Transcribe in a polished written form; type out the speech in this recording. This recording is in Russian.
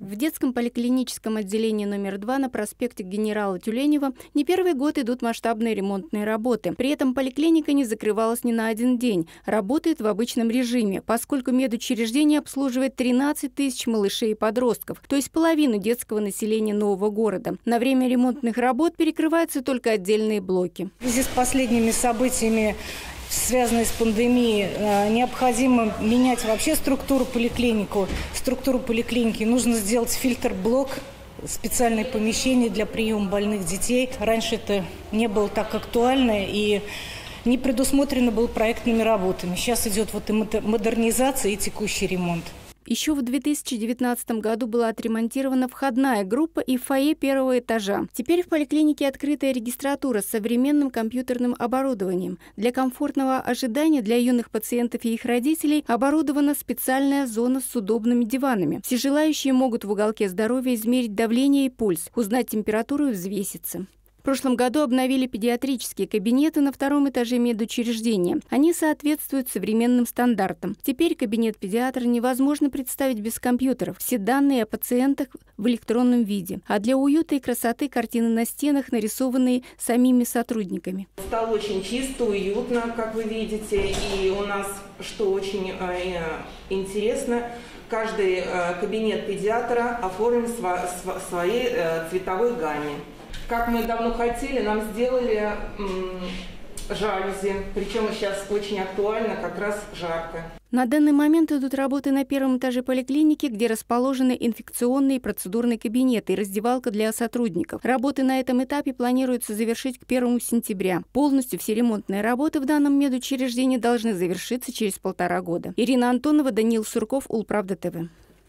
В детском поликлиническом отделении номер 2 на проспекте генерала Тюленева не первый год идут масштабные ремонтные работы. При этом поликлиника не закрывалась ни на один день. Работает в обычном режиме, поскольку медучреждение обслуживает 13 тысяч малышей и подростков, то есть половину детского населения нового города. На время ремонтных работ перекрываются только отдельные блоки. В связи с последними событиями, связанные с пандемией, необходимо менять вообще структуру поликлиники. Нужно сделать фильтр-блок, специальные помещения для приема больных детей. Раньше это не было так актуально и не предусмотрено было проектными работами. Сейчас идет и модернизация, и текущий ремонт. Еще в 2019 году была отремонтирована входная группа и фойе первого этажа. Теперь в поликлинике открытая регистратура с современным компьютерным оборудованием. Для комфортного ожидания для юных пациентов и их родителей оборудована специальная зона с удобными диванами. Все желающие могут в уголке здоровья измерить давление и пульс, узнать температуру и взвеситься. В прошлом году обновили педиатрические кабинеты на втором этаже медучреждения. Они соответствуют современным стандартам. Теперь кабинет педиатра невозможно представить без компьютеров. Все данные о пациентах в электронном виде. А для уюта и красоты картины на стенах, нарисованные самими сотрудниками. Стало очень чисто, уютно, как вы видите. И у нас, что очень интересно, каждый кабинет педиатра оформлен в своей цветовой гамме. Как мы давно хотели, нам сделали жалюзи, причем сейчас очень актуально, как раз жарко. На данный момент идут работы на первом этаже поликлиники, где расположены инфекционные и процедурные кабинеты и раздевалка для сотрудников. Работы на этом этапе планируется завершить к 1 сентября. Полностью все ремонтные работы в данном медучреждении должны завершиться через 1,5 года. Ирина Антонова, Даниил Сурков, Улправда ТВ.